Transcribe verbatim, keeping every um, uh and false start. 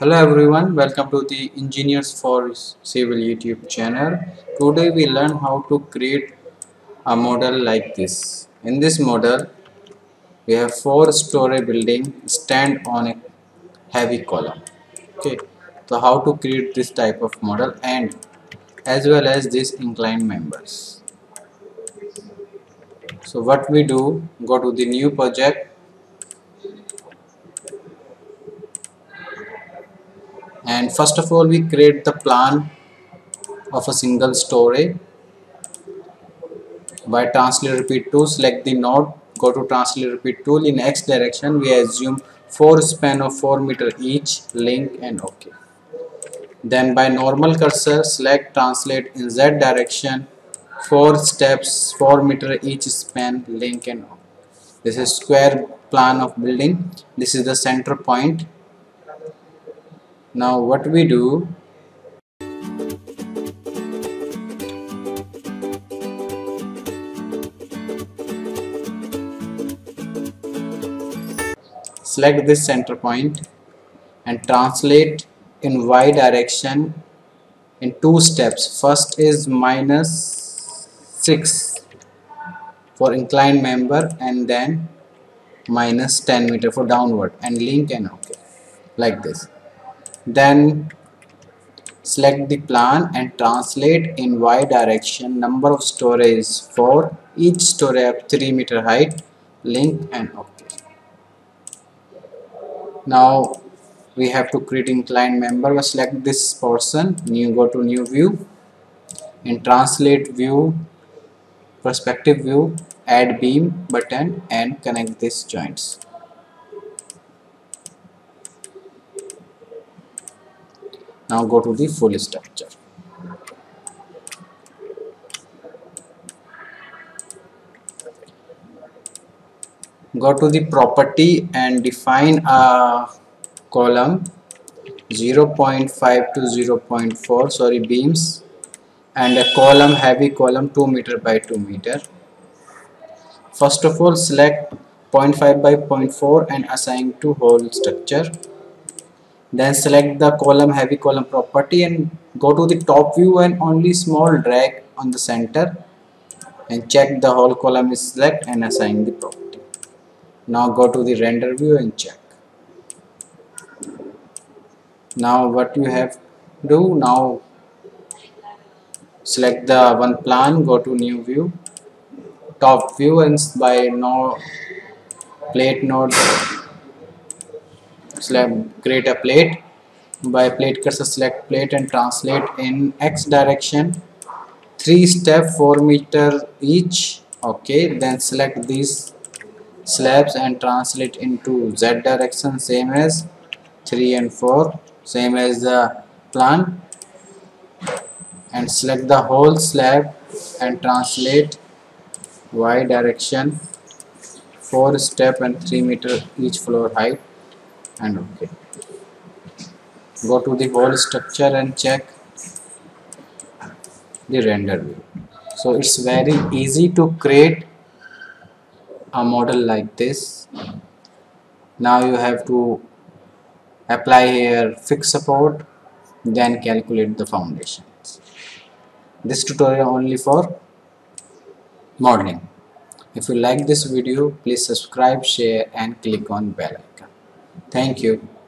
Hello everyone, welcome to the Engineers for Civil YouTube channel. Today we learn how to create a model like this. In this model, we have four story building stand on a heavy column. Okay, so how to create this type of model and as well as these inclined members. So what we do, go to the new project and first of all we create the plan of a single story. By translate repeat tool, select the node, go to translate repeat tool. In X direction we assume four span of four meter each, link and OK. Then by normal cursor select translate in Z direction, four steps, four meter each span, link and OK. This is square plan of building. This is the center point. Now what we do, select this center point and translate in Y direction in two steps. First is minus six for inclined member and then minus ten meter for downward and link and OK like this. Then select the plan and translate in Y direction. Number of stories four, each story have three meter height, link and OK. Now we have to create inclined member. We select this portion, new, go to new view, in translate view, perspective view, add beam button and connect these joints. Now go to the full structure. Go to the property and define a column zero point five to zero point four, sorry, beams, and a column, heavy column two meter by two meter. First of all select zero point five by zero point four and assign to whole structure. Then select the column, heavy column property and go to the top view and only small drag on the center and check the whole column is select and assign the property. Now go to the render view and check. Now what you have to do, now select the one plan, go to new view, top view and by no plate node select create a plate. By plate cursor select plate and translate in X direction, three step four meter each. Okay, then select these slabs and translate into Z direction, same as three and four, same as the plan, and select the whole slab and translate Y direction, four step and three meter each floor height and OK. Go to the whole structure and check the render view. So it's very easy to create a model like this. Now you have to apply here fixed support, then calculate the foundations. This tutorial only for modeling. If you like this video, please subscribe, share and click on bell icon. Thank you.